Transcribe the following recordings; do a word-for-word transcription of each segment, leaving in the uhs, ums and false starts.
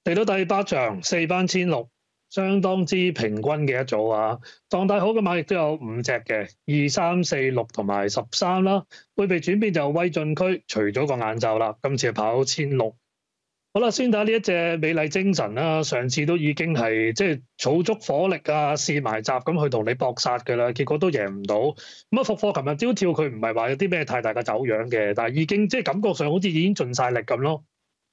嚟到第八場，四班千六，相當之平均嘅一組啊。狀態好嘅馬亦都有五隻嘅，二三四六同埋十三啦。配備轉變就威進區，除咗個眼罩啦，今次係跑千六。好啦，先睇下呢一隻美麗精神啦。上次都已經係即係儲足火力啊，試埋閘咁去同你搏殺㗎啦，結果都贏唔到。咁啊，復課琴日招跳佢唔係話有啲咩太大嘅走樣嘅，但係已經即係感覺上好似已經盡晒力咁咯。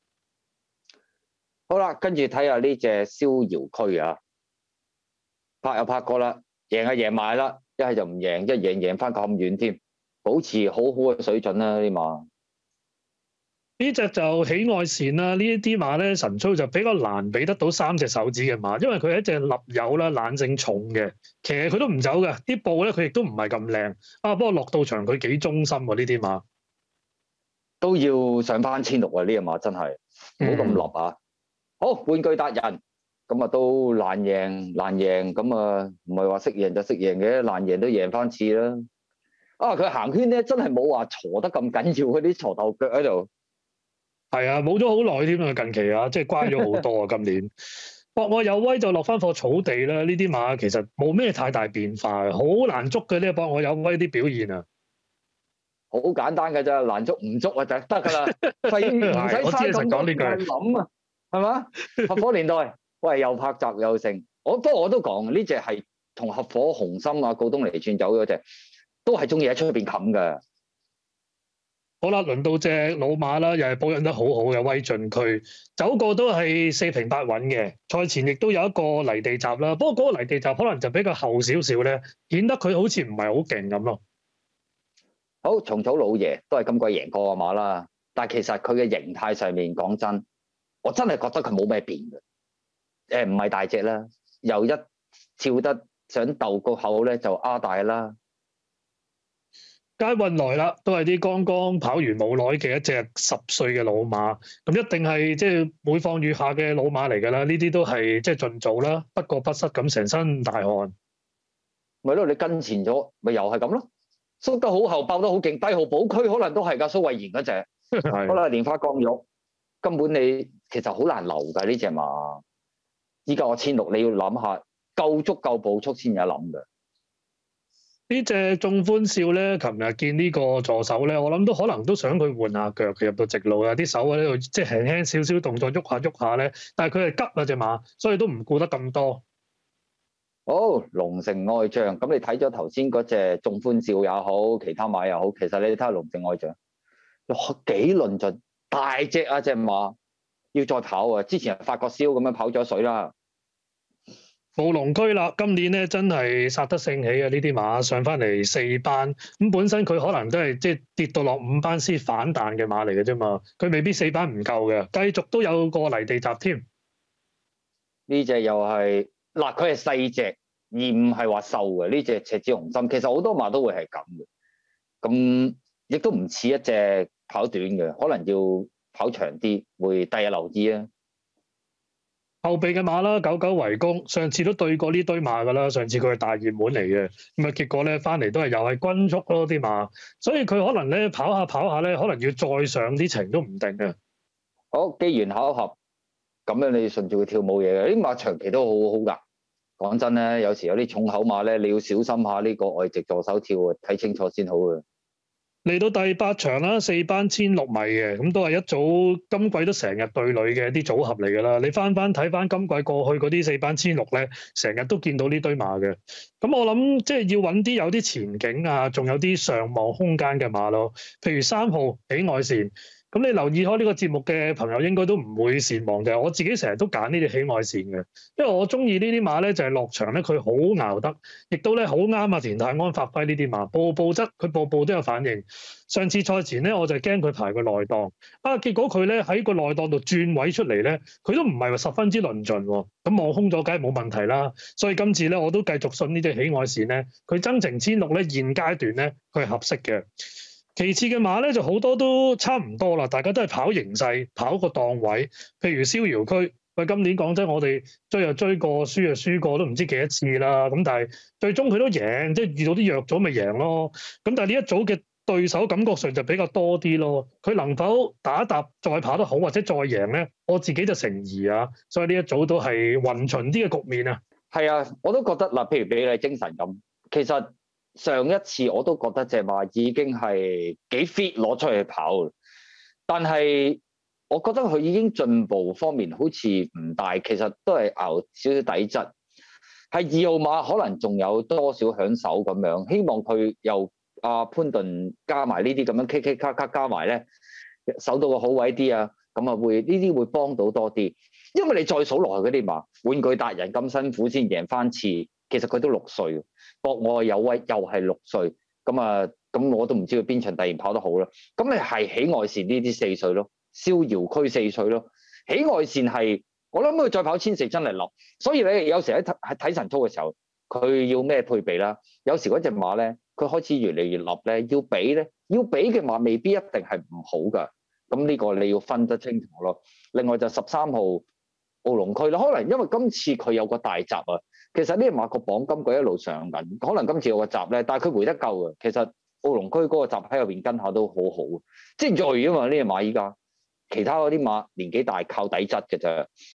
好啦，跟住睇下呢隻逍遙區啊，拍又拍過啦，贏係贏埋啦，一係就唔贏，一贏贏翻咁遠添，保持好好嘅水準啦呢馬。 呢隻就喜愛線啦，呢一啲馬咧神操就比較難俾得到三隻手指嘅馬，因為佢係一隻立友啦，懶性重嘅，騎佢都唔走嘅，啲步咧佢亦都唔係咁靚啊。不過落到場佢幾忠心喎，呢啲馬都要上翻千六啊！呢隻馬真係唔好咁立啊！好，玩具達人咁啊都難贏難贏，咁啊唔係話識贏就識贏嘅，難贏都贏翻次啦。啊，佢行圈咧真係冇話鋤得咁緊要，嗰啲鋤頭腳喺度。 係啊，冇咗好耐添啊！近期啊，即係乖咗好多啊！今年博我有威就落翻課草地啦，呢啲馬其實冇咩太大變化，好難捉嘅呢。博我有威啲表現啊， 好簡單㗎咋，難捉唔捉啊就得㗎啦，費唔使嘥咁多時間諗啊，係嘛？合夥年代，喂又拍閘又成，我不過我都講呢隻係同合夥紅心啊、告東尼轉走嗰隻，都係中意喺出邊冚㗎。 好啦，輪到隻老馬啦，又係保養得好好嘅威進區，走過都係四平八穩嘅。賽前亦都有一個泥地閘啦，不過嗰個泥地閘可能就比較後少少咧，顯得佢好似唔係好勁咁咯。 好，蟲草老爺都係今季贏過個馬啦，但係其實佢嘅形態上面講真，我真係覺得佢冇咩變嘅。誒唔係大隻啦，又一跳得想鬥個口咧就啱大啦。 街運來啦，都係啲剛剛跑完冇耐嘅一隻十歲嘅老馬，咁一定係即係每況愈下嘅老馬嚟㗎啦。呢啲都係即係盡做啦，不過不失咁成身大汗。 咪咯，你跟前咗，咪又係咁咯。縮得好後，爆得好勁，帝豪寶區可能都係㗎，蘇慧賢嗰隻。好啦，蓮花降玉，根本你其實好難留㗎呢隻馬。依家我千六，你要諗下，夠足夠步速先有得諗㗎。 呢隻眾歡笑咧，琴日見呢個助手咧，我諗都可能都想佢換下腳，佢入到直路啊，啲手喺度即係輕輕少少動作喐下喐下咧，但係佢係急啊隻馬，所以都唔顧得咁多。 好，龍城愛將，咁你睇咗頭先嗰隻眾歡笑也好，其他馬又好，其實你睇下龍城愛將，幾論盡，大隻啊隻馬，要再跑啊！之前係法國燒咁樣跑咗水啦。 務龍區啦，今年咧真係殺得盛起啊！呢啲馬上翻嚟四班，咁本身佢可能都係即係跌到落五班先反彈嘅馬嚟嘅啫嘛，佢未必四班唔夠嘅，繼續都有個泥地閘添。 呢隻又係嗱，佢係細隻，而唔係話瘦嘅。呢隻赤子雄心，其實好多馬都會係咁嘅，咁亦都唔似一隻跑短嘅，可能要跑長啲，會第日留意啊。 後備嘅馬啦，久久圍攻，上次都對過呢堆馬噶啦，上次佢係大熱門嚟嘅，咁啊結果咧翻嚟都係又係均速咯啲馬，所以佢可能咧跑下跑下咧，可能要再上啲程都唔定嘅。 好，機緣巧合，咁樣你順住佢跳舞嘢嘅，啲馬長期都好好噶。講真咧，有時有啲重口馬咧，你要小心下呢個外籍助手跳啊，睇清楚先好啊。 嚟到第八場啦，四班千六米嘅，咁都係一組今季都成日對壘嘅啲組合嚟㗎啦。你翻翻睇翻今季過去嗰啲四班千六咧，成日都見到呢堆馬嘅。咁我諗即係要揾啲有啲前景啊，仲有啲上望空間嘅馬咯。譬如三號喜愛線，咁你留意開呢個節目嘅朋友應該都唔會善忘嘅。我自己成日都揀呢啲喜愛線嘅，因為我中意呢啲馬咧就係落場咧佢好熬得，亦都咧好啱啊田泰安發揮呢啲馬，步步質佢步步都有反應。上次賽前咧我就驚佢排個內檔，啊結果佢咧喺個內檔度轉位出嚟咧，佢都唔係話十分之論盡喎。咁望空咗梗係冇問題啦。所以今次咧我都繼續信呢隻喜愛線咧，佢增程千六咧現階段咧佢係合適嘅。其次嘅馬咧就好多都差唔多啦，大家都係跑形勢，跑個檔位。譬如逍遙區，喂，今年講真，我哋追又追過，輸又輸過，都唔知幾多次啦。咁但係最終佢都贏，即係遇到啲弱咗咪贏咯。咁但係呢一組嘅對手感覺上就比較多啲咯。佢能否打搭再跑得好或者再贏咧？我自己就成疑啊。所以呢一組都係勻循啲嘅局面啊。 係啊，我都覺得嗱，譬如比利精神咁，其實上一次我都覺得隻馬已經係幾 fit 攞出去跑，但係我覺得佢已經進步方面好似唔大，其實都係熬少少底質。係二號馬可能仲有多少享受咁樣，希望佢又阿潘頓加埋呢啲咁樣 K K 卡卡加埋咧，守到個好位啲啊，咁啊會呢啲會幫到多啲。因為你再數落去嗰啲馬，玩具達人咁辛苦先贏翻次，其實佢都六歲，博愛有威又係六歲，咁啊咁我都唔知佢邊場突然跑得好啦。咁你係喜愛善呢啲四歲咯，逍遙區四歲咯，喜愛善係我諗佢再跑千四真係立，所以你有時喺喺睇晨操嘅時候，佢要咩配備啦？有時嗰隻馬咧，佢開始越嚟越立咧，要比咧，要比嘅馬未必一定係唔好噶，咁呢個你要分得清楚咯。另外就十三號奧龍區啦，可能因為今次佢有個大閘啊，其實呢隻馬個榜今季一路上緊，可能今次有個閘咧，但係佢回得夠啊。其實奧龍區嗰個閘喺入邊跟下都好好，即係銳啊嘛呢隻馬依家，其他嗰啲馬年紀大靠底質嘅啫。